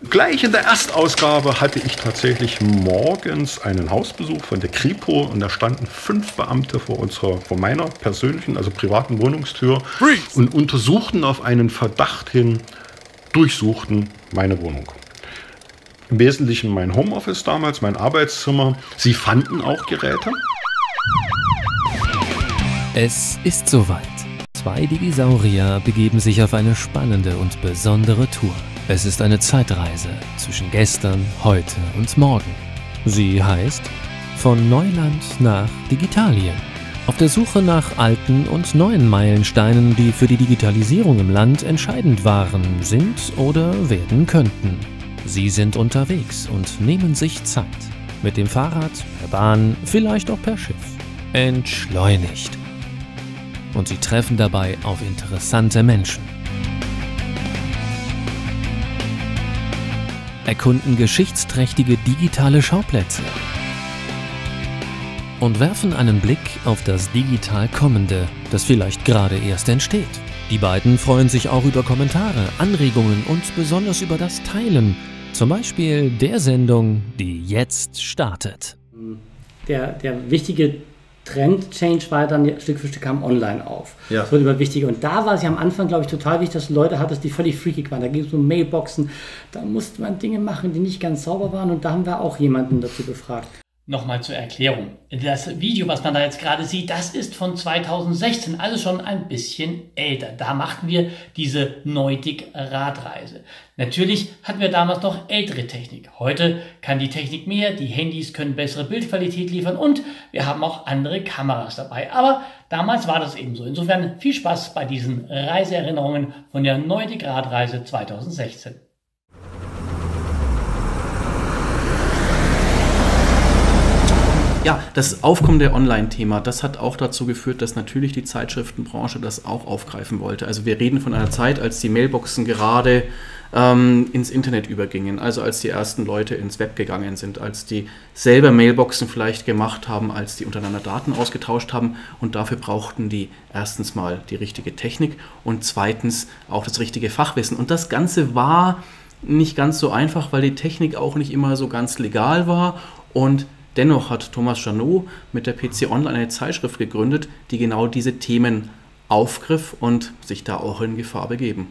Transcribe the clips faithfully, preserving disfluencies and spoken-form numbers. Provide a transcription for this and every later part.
Gleich in der Erstausgabe hatte ich tatsächlich morgens einen Hausbesuch von der Kripo und da standen fünf Beamte vor unserer, vor meiner persönlichen, also privaten Wohnungstür und untersuchten auf einen Verdacht hin, durchsuchten meine Wohnung. Im Wesentlichen mein Homeoffice damals, mein Arbeitszimmer. Sie fanden auch Geräte. Es ist soweit. Zwei Digisaurier begeben sich auf eine spannende und besondere Tour. Es ist eine Zeitreise zwischen gestern, heute und morgen. Sie heißt Von Neuland nach Digitalien. Auf der Suche nach alten und neuen Meilensteinen, die für die Digitalisierung im Land entscheidend waren, sind oder werden könnten. Sie sind unterwegs und nehmen sich Zeit. Mit dem Fahrrad, per Bahn, vielleicht auch per Schiff. Entschleunigt. Und sie treffen dabei auf interessante Menschen. Erkunden geschichtsträchtige digitale Schauplätze und werfen einen Blick auf das digital Kommende, das vielleicht gerade erst entsteht. Die beiden freuen sich auch über Kommentare, Anregungen und besonders über das Teilen, zum Beispiel der Sendung, die jetzt startet. Der, der wichtige Trend-Change war dann Stück für Stück kam online auf. Ja. Das wurde immer wichtiger. Und da war es ja am Anfang, glaube ich, total wichtig, dass du Leute hattest, die völlig freakig waren. Da ging es um Mailboxen, da musste man Dinge machen, die nicht ganz sauber waren. Und da haben wir auch jemanden dazu befragt. Nochmal zur Erklärung. Das Video, was man da jetzt gerade sieht, das ist von zweitausendsechzehn, also schon ein bisschen älter. Da machten wir diese Neudig-Radreise. Natürlich hatten wir damals noch ältere Technik. Heute kann die Technik mehr, die Handys können bessere Bildqualität liefern und wir haben auch andere Kameras dabei. Aber damals war das eben so. Insofern viel Spaß bei diesen Reiseerinnerungen von der Neudig-Radreise zweitausendsechzehn. Ja, das aufkommende Online-Thema, das hat auch dazu geführt, dass natürlich die Zeitschriftenbranche das auch aufgreifen wollte. Also wir reden von einer Zeit, als die Mailboxen gerade ähm, ins Internet übergingen, also als die ersten Leute ins Web gegangen sind, als die selber Mailboxen vielleicht gemacht haben, als die untereinander Daten ausgetauscht haben und dafür brauchten die erstens mal die richtige Technik und zweitens auch das richtige Fachwissen. Und das Ganze war nicht ganz so einfach, weil die Technik auch nicht immer so ganz legal war und dennoch hat Thomas Janot mit der P C Online eine Zeitschrift gegründet, die genau diese Themen aufgriff und sich da auch in Gefahr begeben.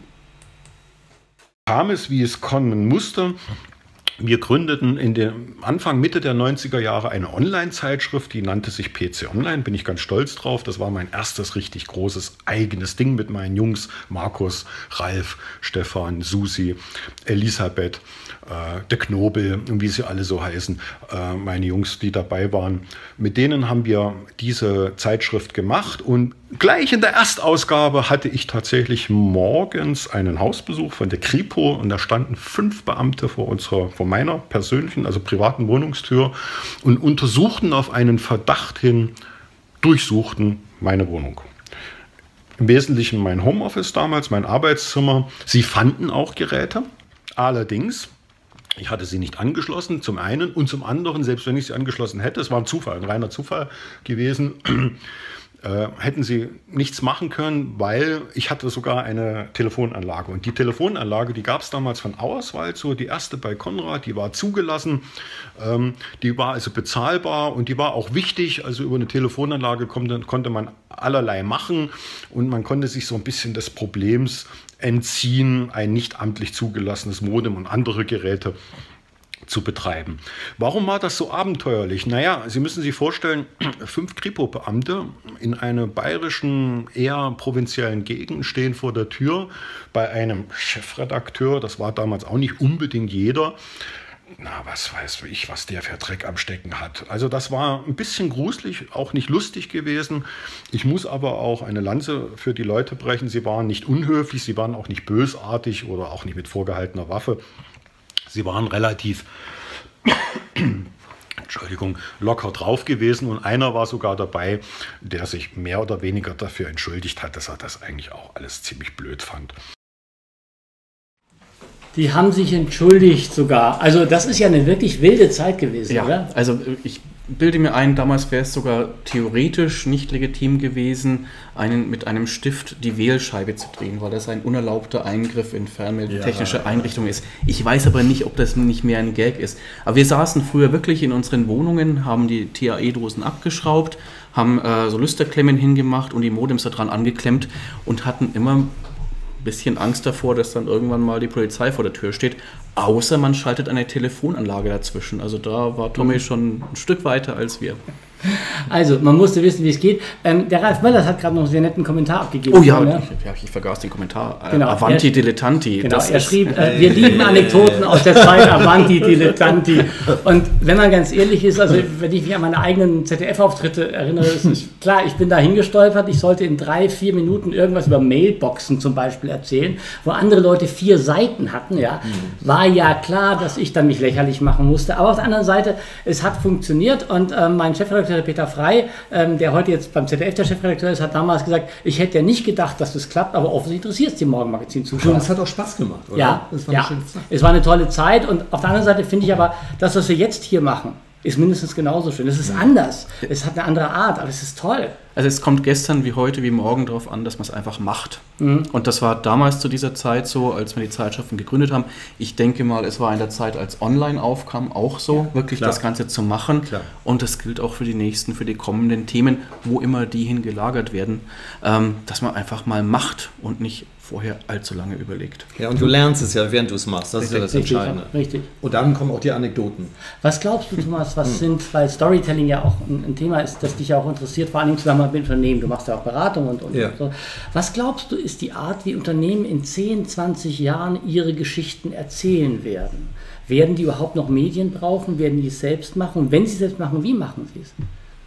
Kam es, wie es kommen musste. Wir gründeten in dem Anfang, Mitte der neunziger Jahre eine Online-Zeitschrift, die nannte sich P C Online, bin ich ganz stolz drauf. Das war mein erstes richtig großes eigenes Ding mit meinen Jungs, Markus, Ralf, Stefan, Susi, Elisabeth, äh, der Knobel und wie sie alle so heißen, äh, meine Jungs, die dabei waren. Mit denen haben wir diese Zeitschrift gemacht und gleich in der Erstausgabe hatte ich tatsächlich morgens einen Hausbesuch von der Kripo und da standen fünf Beamte vor unserer, vor meiner persönlichen, also privaten Wohnungstür und untersuchten auf einen Verdacht hin, durchsuchten meine Wohnung. Im Wesentlichen mein Homeoffice damals, mein Arbeitszimmer. Sie fanden auch Geräte, allerdings, ich hatte sie nicht angeschlossen, zum einen und zum anderen, selbst wenn ich sie angeschlossen hätte, es war ein Zufall, ein reiner Zufall gewesen, Äh, hätten sie nichts machen können, weil ich hatte sogar eine Telefonanlage. Und die Telefonanlage, die gab es damals von Auerswald, so die erste bei Konrad, die war zugelassen, ähm, die war also bezahlbar und die war auch wichtig. Also über eine Telefonanlage konnte, konnte man allerlei machen und man konnte sich so ein bisschen des Problems entziehen, ein nicht amtlich zugelassenes Modem und andere Geräte zu betreiben. Warum war das so abenteuerlich? Naja, Sie müssen sich vorstellen, fünf Kripo-Beamte in einer bayerischen, eher provinziellen Gegend stehen vor der Tür bei einem Chefredakteur, das war damals auch nicht unbedingt jeder. Na, was weiß ich, was der für Dreck am Stecken hat. Also das war ein bisschen gruselig, auch nicht lustig gewesen. Ich muss aber auch eine Lanze für die Leute brechen. Sie waren nicht unhöflich, sie waren auch nicht bösartig oder auch nicht mit vorgehaltener Waffe. Sie waren relativ, Entschuldigung, locker drauf gewesen und einer war sogar dabei, der sich mehr oder weniger dafür entschuldigt hat, dass er das eigentlich auch alles ziemlich blöd fand. Die haben sich entschuldigt sogar. Also das ist ja eine wirklich wilde Zeit gewesen, ja, oder? Also ich bilde mir ein, damals wäre es sogar theoretisch nicht legitim gewesen, einen, mit einem Stift die Wählscheibe zu drehen, weil das ein unerlaubter Eingriff in fernmeldetechnische ja. Einrichtungen ist. Ich weiß aber nicht, ob das nicht mehr ein Gag ist. Aber wir saßen früher wirklich in unseren Wohnungen, haben die T A E-Dosen abgeschraubt, haben äh, so Lüsterklemmen hingemacht und die Modems da dran angeklemmt und hatten immer ein bisschen Angst davor, dass dann irgendwann mal die Polizei vor der Tür steht. Außer man schaltet eine Telefonanlage dazwischen. Also da war Tommy mhm. schon ein Stück weiter als wir. Also, man musste wissen, wie es geht. Ähm, der Ralf Möllers hat gerade noch einen sehr netten Kommentar abgegeben. Oh ja, ne? ich, ja ich vergaß den Kommentar. Genau, Avanti er, Dilettanti. Genau, das er schrieb, äh, wir lieben Anekdoten aus der Zeit Avanti Dilettanti. Und wenn man ganz ehrlich ist, also wenn ich mich an meine eigenen Z D F-Auftritte erinnere, ist es klar, ich bin da hingestolpert, ich sollte in drei, vier Minuten irgendwas über Mailboxen zum Beispiel erzählen, wo andere Leute vier Seiten hatten, ja. War ja klar, dass ich dann mich lächerlich machen musste. Aber auf der anderen Seite, es hat funktioniert und äh, mein Chefredakteur Peter Frey, ähm, der heute jetzt beim Z D F der Chefredakteur ist, hat damals gesagt, ich hätte ja nicht gedacht, dass das klappt, aber offensichtlich interessiert es die Morgenmagazin-Zuschauer. Und es hat auch Spaß gemacht, oder? Ja, das war ja. eine schöne Zeit. Es war eine tolle Zeit und auf der anderen Seite finde ich aber, das, was wir jetzt hier machen, ist mindestens genauso schön. Es ist anders, es hat eine andere Art, aber es ist toll. Also es kommt gestern wie heute wie morgen darauf an, dass man es einfach macht. Mhm. Und das war damals zu dieser Zeit so, als wir die Zeitschriften gegründet haben. Ich denke mal, es war in der Zeit, als online aufkam, auch so, ja, wirklich klar. das Ganze zu machen. Klar. Und das gilt auch für die nächsten, für die kommenden Themen, wo immer die hingelagert werden, ähm, dass man einfach mal macht und nicht vorher allzu lange überlegt. Ja, und du lernst es ja, während du es machst. Das richtig, ist ja das Entscheidende. Richtig. Und dann kommen auch die Anekdoten. Was glaubst du, Thomas, was hm. sind, weil Storytelling ja auch ein, ein Thema ist, das dich ja auch interessiert, vor allem im Zusammenhang mit Unternehmen. Du machst ja auch Beratung und, und, ja. und so. Was glaubst du, ist die Art, wie Unternehmen in zehn, zwanzig Jahren ihre Geschichten erzählen werden? Werden die überhaupt noch Medien brauchen? Werden die es selbst machen? Und wenn sie es selbst machen, wie machen sie es?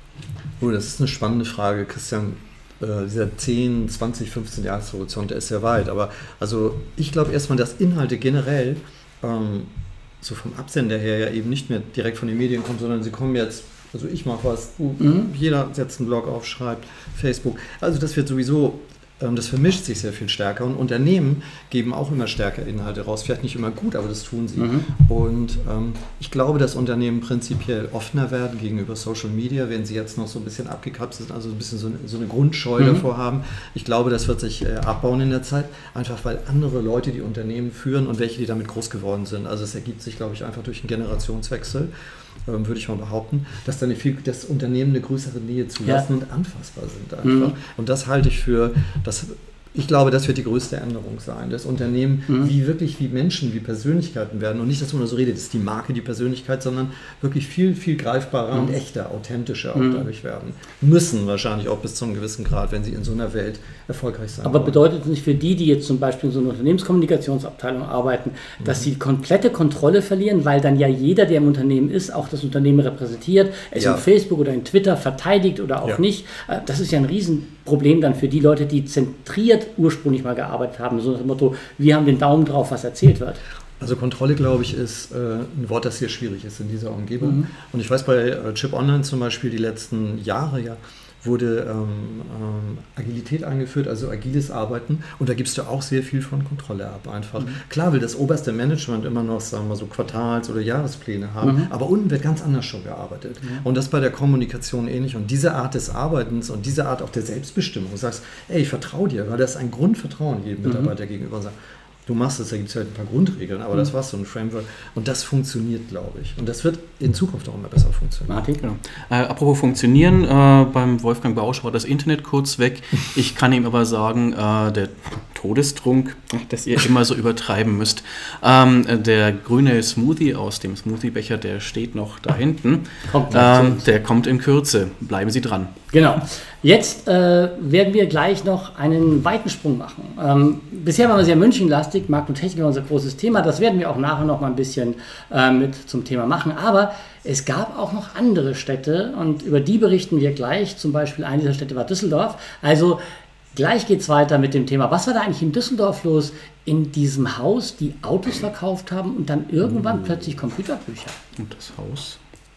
Oh, das ist eine spannende Frage, Christian. Äh, dieser zehn, zwanzig, fünfzehn Jahreshorizont, der ist sehr weit. Aber also ich glaube erstmal, dass Inhalte generell ähm, so vom Absender her ja eben nicht mehr direkt von den Medien kommen, sondern sie kommen jetzt, also ich mache was, mhm. jeder setzt einen Blog auf, schreibt, Facebook. Also das wird sowieso, ähm, das vermischt sich sehr viel stärker und Unternehmen geben auch immer stärker Inhalte raus. Vielleicht nicht immer gut, aber das tun sie. Mhm. Und ähm, ich glaube, dass Unternehmen prinzipiell offener werden gegenüber Social Media, wenn sie jetzt noch so ein bisschen abgekapselt sind, also ein bisschen so eine, so eine Grundscheu mhm. davor haben. Ich glaube, das wird sich äh, abbauen in der Zeit, einfach weil andere Leute die Unternehmen führen und welche, die damit groß geworden sind. Also es ergibt sich, glaube ich, einfach durch einen Generationswechsel. Ähm, würde ich mal behaupten, dass dann viel, das Unternehmen eine größere Nähe zulassen ja. und anfassbar sind einfach. Mhm. Und das halte ich für, das, ich glaube, das wird die größte Änderung sein, dass Unternehmen mhm. wie wirklich wie Menschen, wie Persönlichkeiten werden und nicht, dass man nur so redet, das ist die Marke, die Persönlichkeit, sondern wirklich viel, viel greifbarer mhm. und echter, authentischer auch mhm. dadurch werden. Müssen wahrscheinlich auch bis zu einem gewissen Grad, wenn sie in so einer Welt erfolgreich sein Aber wollen. bedeutet es nicht für die, die jetzt zum Beispiel in so einer Unternehmenskommunikationsabteilung arbeiten, dass mhm. sie komplette Kontrolle verlieren, weil dann ja jeder, der im Unternehmen ist, auch das Unternehmen repräsentiert, es ja. in Facebook oder in Twitter verteidigt oder auch ja. nicht. Das ist ja ein Riesenproblem dann für die Leute, die zentriert ursprünglich mal gearbeitet haben, so nach dem Motto, wir haben den Daumen drauf, was erzählt wird. Also Kontrolle, glaube ich, ist äh, ein Wort, das sehr schwierig ist in dieser Umgebung. Mhm. Und ich weiß, bei äh, Chip Online zum Beispiel die letzten Jahre ja, wurde ähm, ähm, Agilität eingeführt, also agiles Arbeiten. Und da gibst du auch sehr viel von Kontrolle ab einfach. Mhm. Klar will das oberste Management immer noch, sagen wir so, Quartals- oder Jahrespläne haben, mhm. aber unten wird ganz anders schon gearbeitet. Mhm. Und das bei der Kommunikation ähnlich. Und diese Art des Arbeitens und diese Art auch der Selbstbestimmung, du sagst, ey, ich vertraue dir, weil das ein Grundvertrauen jedem Mitarbeiter mhm. gegenüber sagt. Du machst es, da gibt es halt ein paar Grundregeln, aber mhm. das war so ein Framework und das funktioniert, glaube ich. Und das wird in Zukunft auch immer besser funktionieren. Martin? Genau. Äh, apropos funktionieren, äh, beim Wolfgang Bausch war das Internet kurz weg. Ich kann ihm aber sagen, äh, der Todestrunk, dass ihr immer so übertreiben müsst. Ähm, der grüne Smoothie aus dem Smoothiebecher, der steht noch da hinten. Kommt ähm, der kommt in Kürze. Bleiben Sie dran. Genau. Jetzt äh, werden wir gleich noch einen weiten Sprung machen. Ähm, bisher waren wir sehr münchenlastig, Markt und Technik war unser großes Thema. Das werden wir auch nachher noch mal ein bisschen äh, mit zum Thema machen. Aber es gab auch noch andere Städte und über die berichten wir gleich. Zum Beispiel eine dieser Städte war Düsseldorf. Also gleich geht es weiter mit dem Thema. Was war da eigentlich in Düsseldorf los? In diesem Haus, die Autos verkauft haben und dann irgendwann plötzlich Computerbücher. Und das Haus?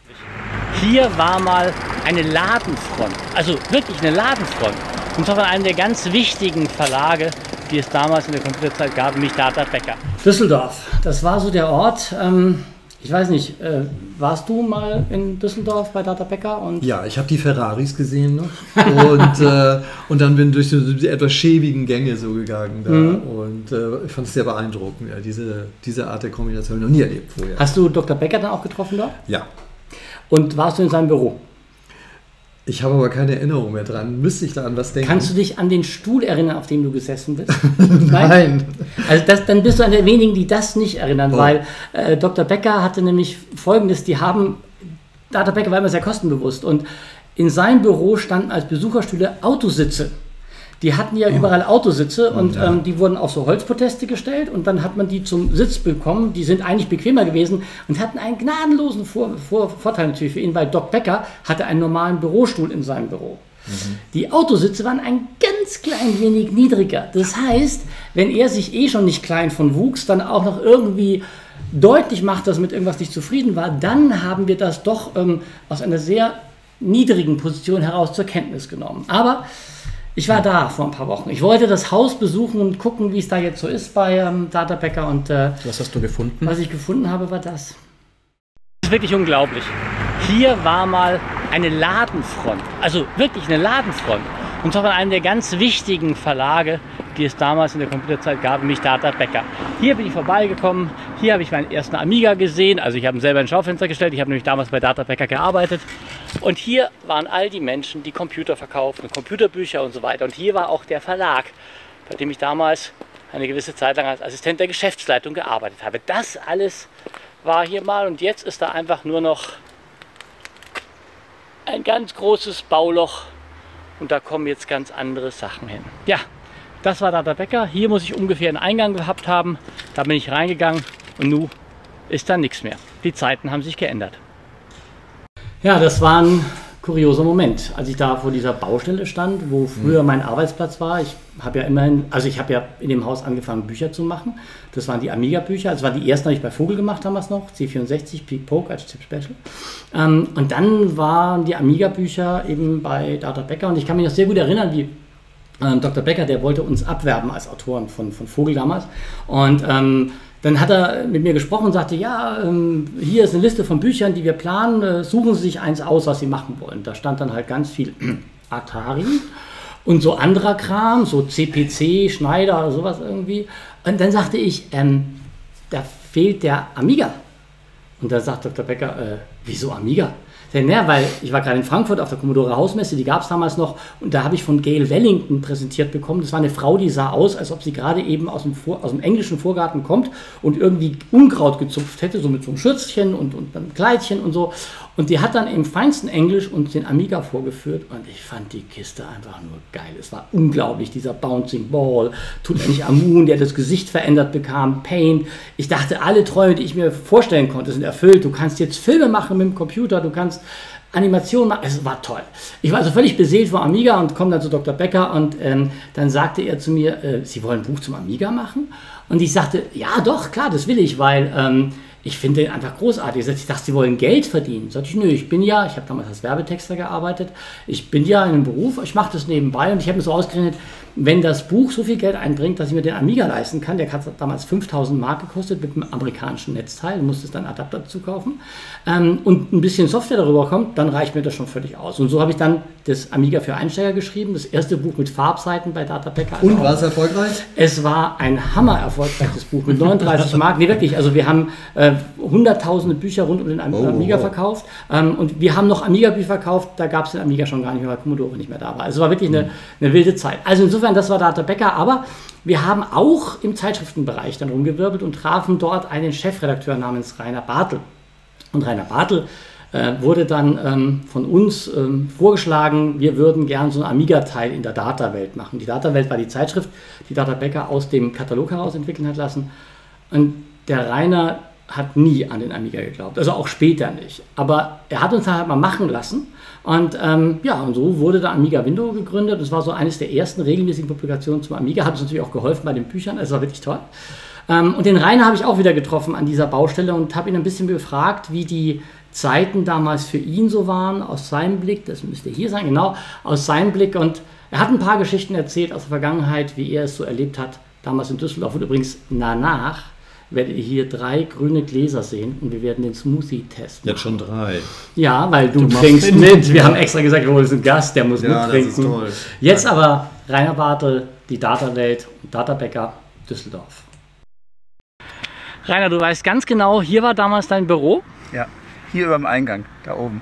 Hier war mal eine Ladenfront, also wirklich eine Ladenfront. Und zwar von einem der ganz wichtigen Verlage, die es damals in der Computerzeit gab, nämlich Data Becker. Düsseldorf, das war so der Ort. Ähm, Ich weiß nicht, äh, warst du mal in Düsseldorf bei Data Becker? Und ja, ich habe die Ferraris gesehen noch und, äh, und dann bin durch so die etwas schäbigen Gänge so gegangen da mhm. und äh, ich fand es sehr beeindruckend, ja, diese, diese Art der Kombination habe ich noch nie erlebt vorher. Hast du Doktor Becker dann auch getroffen dort? Ja. Und warst du in seinem Büro? Ich habe aber keine Erinnerung mehr dran. Müsste ich da an was denken? Kannst du dich an den Stuhl erinnern, auf dem du gesessen bist? Nein. Nein. Also das, dann bist du einer der wenigen, die das nicht erinnern, oh. weil äh, Doktor Becker hatte nämlich Folgendes, die haben, Data Becker war immer sehr kostenbewusst und in seinem Büro standen als Besucherstühle Autositze. Die hatten ja oh. überall Autositze und ja. ähm, die wurden auf so Holzproteste gestellt und dann hat man die zum Sitz bekommen. Die sind eigentlich bequemer gewesen und hatten einen gnadenlosen Vor Vor Vorteil natürlich für ihn, weil Doc Becker hatte einen normalen Bürostuhl in seinem Büro. Mhm. Die Autositze waren ein ganz klein wenig niedriger. Das heißt, wenn er sich eh schon nicht klein von wuchs, dann auch noch irgendwie deutlich macht, dass mit irgendwas nicht zufrieden war, dann haben wir das doch ähm, aus einer sehr niedrigen Position heraus zur Kenntnis genommen. Aber ich war da vor ein paar Wochen. Ich wollte das Haus besuchen und gucken, wie es da jetzt so ist bei ähm, Data Becker. Und, äh, was hast du gefunden? Was ich gefunden habe, war das. Das ist wirklich unglaublich. Hier war mal eine Ladenfront. Also wirklich eine Ladenfront. Und zwar von einem der ganz wichtigen Verlage, die es damals in der Computerzeit gab, nämlich Data Becker. Hier bin ich vorbeigekommen. Hier habe ich meinen ersten Amiga gesehen. Also ich habe ihn selber ins Schaufenster gestellt. Ich habe nämlich damals bei Data Becker gearbeitet. Und hier waren all die Menschen, die Computer verkauften, Computerbücher und so weiter. Und hier war auch der Verlag, bei dem ich damals eine gewisse Zeit lang als Assistent der Geschäftsleitung gearbeitet habe. Das alles war hier mal und jetzt ist da einfach nur noch ein ganz großes Bauloch und da kommen jetzt ganz andere Sachen hin. Ja, das war Data Becker. Hier muss ich ungefähr einen Eingang gehabt haben. Da bin ich reingegangen und nun ist da nichts mehr. Die Zeiten haben sich geändert. Ja, das war ein kurioser Moment, als ich da vor dieser Baustelle stand, wo früher mein Arbeitsplatz war. Ich habe ja immerhin, also ich habe ja in dem Haus angefangen, Bücher zu machen. Das waren die Amiga-Bücher, das waren die ersten, die ich bei Vogel gemacht damals noch, C vierundsechzig, Peak Poke als Chip Special. Ähm, und dann waren die Amiga-Bücher eben bei Data Becker und ich kann mich noch sehr gut erinnern, wie ähm, Doktor Becker, der wollte uns abwerben als Autoren von, von Vogel damals. Und ähm, dann hat er mit mir gesprochen und sagte, ja, ähm, hier ist eine Liste von Büchern, die wir planen, äh, suchen Sie sich eins aus, was Sie machen wollen. Da stand dann halt ganz viel Atari und so anderer Kram, so C P C, Schneider oder sowas irgendwie. Und dann sagte ich, ähm, da fehlt der Amiga. Und da sagt Doktor Becker, äh, wieso Amiga? Denn, ja, weil ich war gerade in Frankfurt auf der Commodore Hausmesse, die gab es damals noch, und da habe ich von Gail Wellington präsentiert bekommen. Das war eine Frau, die sah aus, als ob sie gerade eben aus dem, Vor aus dem englischen Vorgarten kommt und irgendwie Unkraut gezupft hätte, so mit so einem Schürzchen und, und einem Kleidchen und so. Und die hat dann im feinsten Englisch uns den Amiga vorgeführt und ich fand die Kiste einfach nur geil. Es war unglaublich, dieser Bouncing Ball, Tutanchamun, der das Gesicht verändert bekam, Paint. Ich dachte, alle Träume, die ich mir vorstellen konnte, sind erfüllt. Du kannst jetzt Filme machen mit dem Computer, du kannst Animationen machen. Es war toll. Ich war also völlig beseelt vor Amiga und komme dann zu Doktor Becker und ähm, dann sagte er zu mir, äh, Sie wollen ein Buch zum Amiga machen? Und ich sagte, ja doch, klar, das will ich, weil ähm, ich finde den einfach großartig. Ich dachte, Sie wollen Geld verdienen. Sagte ich, nö, ich bin ja, ich habe damals als Werbetexter gearbeitet, ich bin ja in einem Beruf, ich mache das nebenbei und ich habe mir so ausgerechnet, wenn das Buch so viel Geld einbringt, dass ich mir den Amiga leisten kann, der hat damals fünftausend Mark gekostet mit einem amerikanischen Netzteil, du musstest dann Adapter dazu kaufen ähm, und ein bisschen Software darüber kommt, dann reicht mir das schon völlig aus. Und so habe ich dann das Amiga für Einsteiger geschrieben, das erste Buch mit Farbseiten bei Data Becker. Und war es erfolgreich? Es war ein hammer erfolgreiches Buch mit neununddreißig Mark. Nee, wirklich, also wir haben äh, hunderttausende Bücher rund um den Am oh, Amiga oh. verkauft ähm, und wir haben noch Amiga-Bücher verkauft, da gab es den Amiga schon gar nicht mehr, weil Commodore nicht mehr da war. Also es war wirklich eine, eine wilde Zeit. Also insofern, das war Data Becker, aber wir haben auch im Zeitschriftenbereich dann rumgewirbelt und trafen dort einen Chefredakteur namens Rainer Bartel. Und Rainer Bartel äh, wurde dann ähm, von uns ähm, vorgeschlagen, wir würden gern so einen Amiga-Teil in der Data-Welt machen. Die Data-Welt war die Zeitschrift, die Data Becker aus dem Katalog heraus entwickeln hat lassen. Und der Rainer hat nie an den Amiga geglaubt, also auch später nicht. Aber er hat uns halt mal machen lassen und ähm, ja, und so wurde der Amiga Window gegründet. Das war so eines der ersten regelmäßigen Publikationen zum Amiga, hat uns natürlich auch geholfen bei den Büchern, es war wirklich toll. Ähm, und den Rainer habe ich auch wieder getroffen an dieser Baustelle und habe ihn ein bisschen befragt, wie die Zeiten damals für ihn so waren, aus seinem Blick, das müsste hier sein, genau, aus seinem Blick. Und er hat ein paar Geschichten erzählt aus der Vergangenheit, wie er es so erlebt hat, damals in Düsseldorf und übrigens danach, werdet ihr hier drei grüne Gläser sehen und wir werden den Smoothie testen. Jetzt schon drei. Ja, weil du, Du trinkst machst mit. Wir haben extra gesagt, wir holen einen Gast, der muss Ja, das ist mittrinken. toll. Jetzt aber Rainer Bartel, die Datawelt und Databäcker Düsseldorf. Rainer, du weißt ganz genau, hier war damals dein Büro. Ja, hier über dem Eingang, da oben.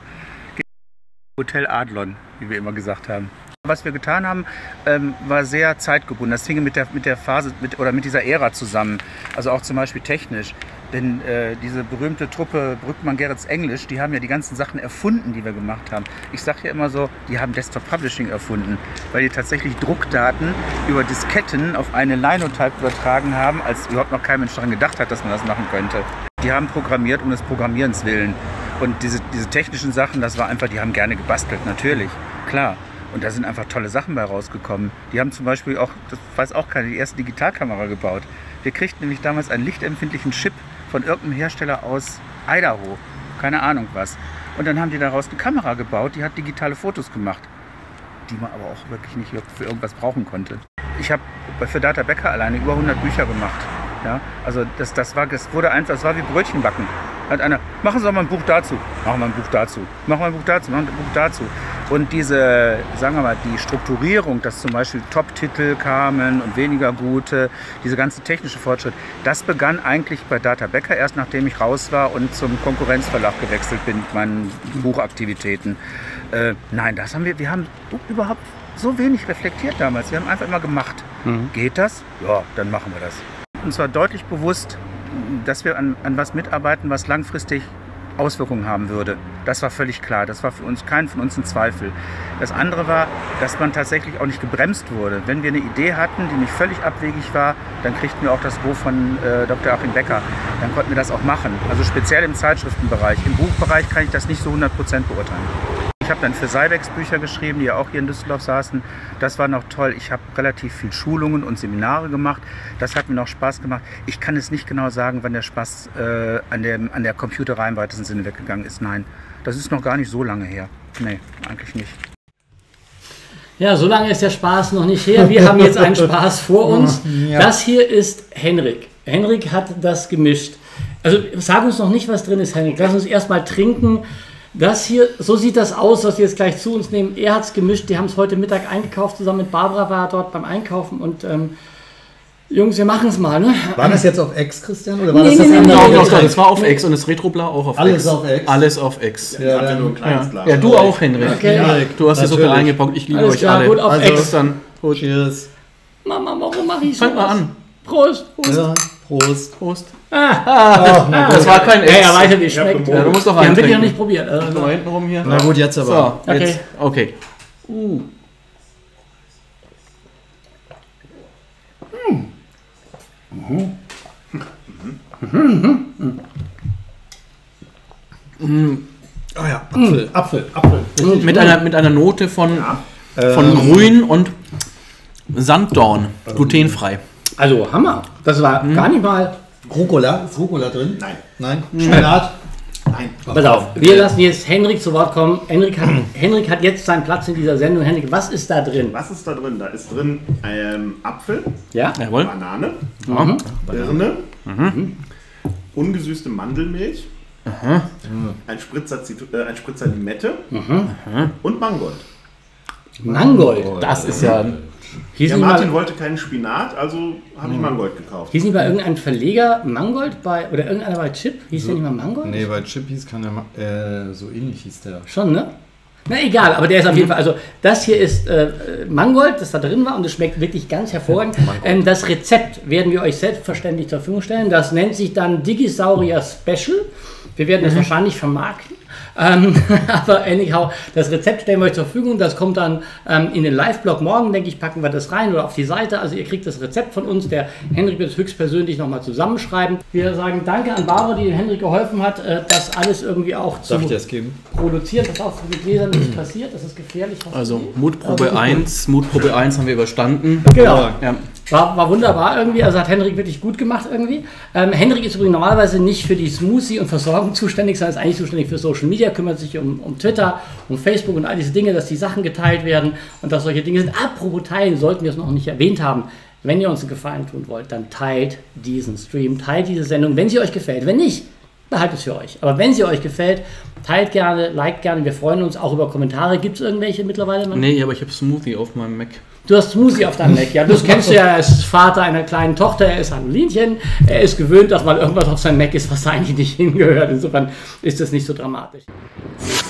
Hotel Adlon, wie wir immer gesagt haben. Was wir getan haben, ähm, war sehr zeitgebunden. Das hing mit der, mit der Phase mit, oder mit dieser Ära zusammen. Also auch zum Beispiel technisch. Denn äh, diese berühmte Truppe Brückmann-Gerritz-Englisch, die haben ja die ganzen Sachen erfunden, die wir gemacht haben. Ich sage ja immer so, die haben Desktop Publishing erfunden, weil die tatsächlich Druckdaten über Disketten auf eine Linotype übertragen haben, als überhaupt noch kein Mensch daran gedacht hat, dass man das machen könnte. Die haben programmiert um des Programmierens willen. Und diese, diese technischen Sachen, das war einfach, die haben gerne gebastelt, natürlich, klar. Und da sind einfach tolle Sachen bei rausgekommen. Die haben zum Beispiel auch, das weiß auch keiner, die erste Digitalkamera gebaut. Wir kriegten nämlich damals einen lichtempfindlichen Chip von irgendeinem Hersteller aus Idaho, keine Ahnung was. Und dann haben die daraus eine Kamera gebaut, die hat digitale Fotos gemacht, die man aber auch wirklich nicht für irgendwas brauchen konnte. Ich habe für Databäcker alleine über hundert Bücher gemacht. Ja, also das, das, war, das wurde einfach, das war wie Brötchen backen. Hat einer, machen Sie doch mal ein Buch dazu, machen wir ein Buch dazu, machen wir ein Buch dazu, machen wir ein Buch dazu. Und diese, sagen wir mal, die Strukturierung, dass zum Beispiel Top-Titel kamen und weniger gute, diese ganze technische Fortschritt, das begann eigentlich bei Databäcker erst nachdem ich raus war und zum Konkurrenzverlag gewechselt bin mit meinen Buchaktivitäten. Äh, nein, das haben wir, wir haben überhaupt so wenig reflektiert damals. Wir haben einfach immer gemacht. Mhm. Geht das? Ja, dann machen wir das. Und zwar deutlich bewusst, dass wir an, an was mitarbeiten, was langfristig Auswirkungen haben würde. Das war völlig klar. Das war für uns kein von uns ein Zweifel. Das andere war, dass man tatsächlich auch nicht gebremst wurde. Wenn wir eine Idee hatten, die nicht völlig abwegig war, dann kriegten wir auch das Go von äh, Doktor Achim Becker. Dann konnten wir das auch machen. Also speziell im Zeitschriftenbereich. Im Buchbereich kann ich das nicht so hundert Prozent beurteilen. Ich habe dann für Cybex Bücher geschrieben, die ja auch hier in Düsseldorf saßen. Das war noch toll. Ich habe relativ viel Schulungen und Seminare gemacht. Das hat mir noch Spaß gemacht. Ich kann es nicht genau sagen, wann der Spaß äh, an, der, an der Computerei im weitesten Sinne weggegangen ist. Nein, das ist noch gar nicht so lange her. Nee, eigentlich nicht. Ja, so lange ist der Spaß noch nicht her. Wir haben jetzt einen Spaß vor uns. Ja. Das hier ist Henrik. Henrik hat das gemischt. Also sag uns noch nicht, was drin ist, Henrik. Lass uns erstmal trinken. Das hier, so sieht das aus, was wir jetzt gleich zu uns nehmen. Er hat es gemischt, die haben es heute Mittag eingekauft, zusammen mit Barbara war dort beim Einkaufen und ähm, Jungs, wir machen es mal, ne? War das jetzt auf X, Christian? Oder war Nee, das nee, das nee, andere? nee, Doch, nee. doch, das war auf X und das Retroblau auch auf Alles X. auf X? Alles auf X. Ja, Habt ihr nur ein kleines Ja, Glas? ja du auch, Henrik. Okay. Ja, du hast dir so viel Natürlich. eingepackt. Ich liebe Alles euch klar, alle. gut, auf Also, Ex. Dann Cheers. Mama, warum mache ich so? fang mal an. Prost, Prost. Ja, Prost. Prost. Ah, Das war kein Ex. ja, ja, weiter, wie es schmeckt. Ja, du musst doch Wir haben wirklich noch eintrinken. nicht probiert. Also, Mal hinten rum hier. Na gut, jetzt aber. So, Okay. jetzt. Okay. Uh. Ah ja, Apfel, Apfel, Apfel. Mit einer, mit einer Note von, von Ähm, Grün und Sanddorn. Glutenfrei. also Hammer. Das war gar nicht mal. Rucola, ist Rucola drin? Nein. Nein? Spinat? Nein. Pass auf, wir lassen jetzt Henrik zu Wort kommen. Henrik hat, Henrik hat jetzt seinen Platz in dieser Sendung. Henrik, was ist da drin? Was ist da drin? Da ist drin ähm, Apfel, Ja? Jawohl. Banane, Mhm. Birne, ungesüßte Mandelmilch, ein, Spritzer Zit äh, ein Spritzer Limette und Mangold. Mangold. Das ist ja. Hieß Ja, nicht, Martin mal, wollte keinen Spinat, also habe ich Mangold gekauft. hieß nicht mal irgendein Verleger Mangold bei, oder irgendeiner bei Chip? Hieß der nicht mal Mangold? Nee, bei Chippies kann der, äh, so ähnlich hieß der. Schon, ne? Na egal, aber der ist auf jeden Fall, also das hier ist äh, Mangold, das da drin war und es schmeckt wirklich ganz hervorragend. Ähm, das Rezept werden wir euch selbstverständlich zur Verfügung stellen. Das nennt sich dann Digisaurier Special. Wir werden das wahrscheinlich vermarkten. Ähm, aber anyhow, das Rezept stellen wir euch zur Verfügung. Das kommt dann ähm, in den Live-Blog morgen, denke ich, packen wir das rein oder auf die Seite. Also ihr kriegt das Rezept von uns. Der Henrik wird es höchstpersönlich nochmal zusammenschreiben. Wir sagen danke an Barbara, die dem Henrik geholfen hat, äh, das alles irgendwie auch zu Darf ich dir das geben? produzieren. Das auf mit Gläsern nicht passiert. Das ist gefährlich. was Also zu tun. Mutprobe Also, eins. Mutprobe eins haben wir überstanden. Genau. Ja. War, war wunderbar irgendwie, also hat Henrik wirklich gut gemacht irgendwie. Ähm, Henrik ist übrigens normalerweise nicht für die Smoothie und Versorgung zuständig, sondern ist eigentlich zuständig für Social Media, kümmert sich um, um Twitter, um Facebook und all diese Dinge, dass die Sachen geteilt werden und dass solche Dinge sind. Apropos teilen, sollten wir es noch nicht erwähnt haben. wenn ihr uns einen Gefallen tun wollt, dann teilt diesen Stream, teilt diese Sendung, wenn sie euch gefällt. Wenn nicht, behaltet es für euch. Aber wenn sie euch gefällt, teilt gerne, liked gerne. Wir freuen uns auch über Kommentare. Gibt es irgendwelche mittlerweile? Mann? Nee, aber ich habe Smoothie auf meinem Mac. Du hast Smoothie auf deinem Mac, ja. Das kennst du ja, er ist Vater einer kleinen Tochter, er ist Hannelinchen. Er ist gewöhnt, dass mal irgendwas auf seinem Mac ist, was da eigentlich nicht hingehört. Insofern ist das nicht so dramatisch.